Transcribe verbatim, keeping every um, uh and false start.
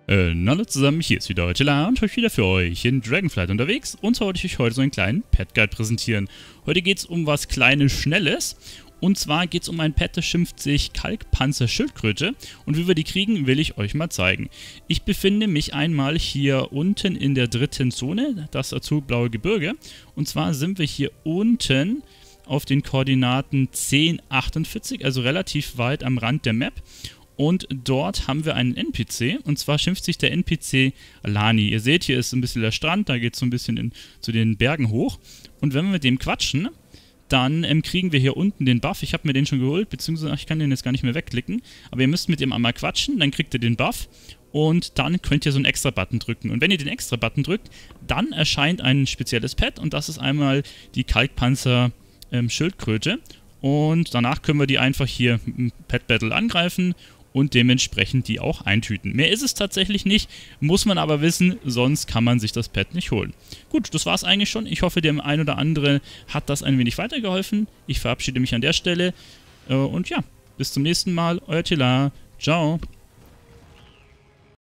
Äh, hallo zusammen, hier ist wieder Eutela und heute wieder für euch in Dragonflight unterwegs und zwar wollte ich euch heute so einen kleinen Pet Guide präsentieren. Heute geht es um was Kleines, Schnelles und zwar geht es um ein Pet, das schimpft sich Kalkpanzer-Schildkröte und wie wir die kriegen, will ich euch mal zeigen. Ich befinde mich einmal hier unten in der dritten Zone, das azulblaue Gebirge, und zwar sind wir hier unten auf den Koordinaten zehn achtundvierzig, also relativ weit am Rand der Map. Und dort haben wir einen N P C, und zwar schimpft sich der N P C Lani. Ihr seht, hier ist ein bisschen der Strand, da geht es so ein bisschen in, zu den Bergen hoch. Und wenn wir mit dem quatschen, dann ähm, kriegen wir hier unten den Buff. Ich habe mir den schon geholt, beziehungsweise ich kann den jetzt gar nicht mehr wegklicken. Aber ihr müsst mit dem einmal quatschen, dann kriegt ihr den Buff. Und dann könnt ihr so einen Extra-Button drücken. Und wenn ihr den Extra-Button drückt, dann erscheint ein spezielles Pet. Und das ist einmal die Kalkpanzer-Schildkröte. Und danach können wir die einfach hier im Pet Battle angreifen und dementsprechend die auch eintüten. Mehr ist es tatsächlich nicht, muss man aber wissen, sonst kann man sich das Pet nicht holen. Gut, das war es eigentlich schon. Ich hoffe, dem einen oder anderen hat das ein wenig weitergeholfen. Ich verabschiede mich an der Stelle und ja, bis zum nächsten Mal. Euer Tila. Ciao.